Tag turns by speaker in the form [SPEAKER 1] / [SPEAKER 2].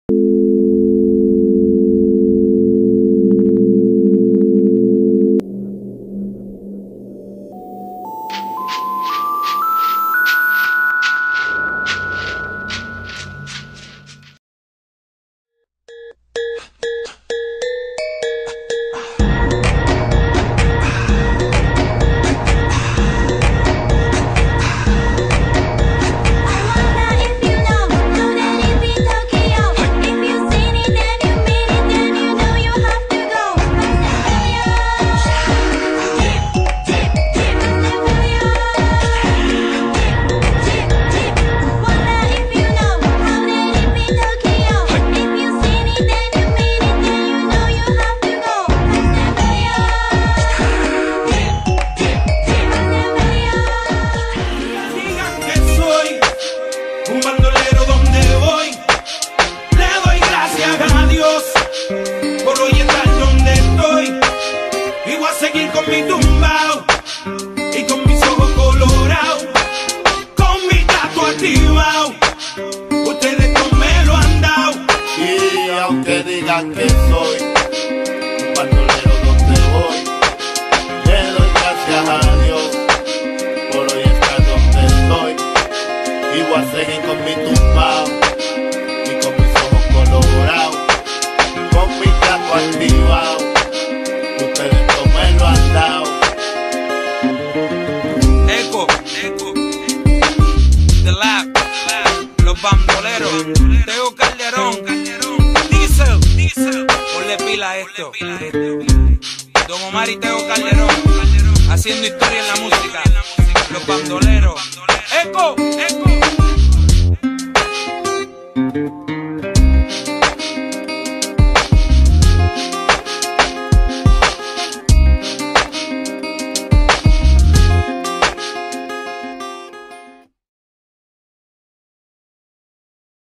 [SPEAKER 1] Un bandolero donde voy, le doy gracias a Dios por hoy estar donde estoy. Y voy a seguir con mi tumbao y con mis ojos colorados, con mi gato activado. Ustedes no me lo han dado.
[SPEAKER 2] Y aunque digan que soy un bandolero donde voy, le doy gracias a Dios por hoy estar donde estoy. Y voy a seguir con mi tumbao y con mis ojos colorados, con mi gato activado. Ustedes no me lo han dado.
[SPEAKER 3] Eco, The Lab, Los Bandoleros, Tego Calderón, Diesel, ponle pila a esto. Don Omar y Tego Calderón, haciendo historia en la música. Los Bandoleros, Eco.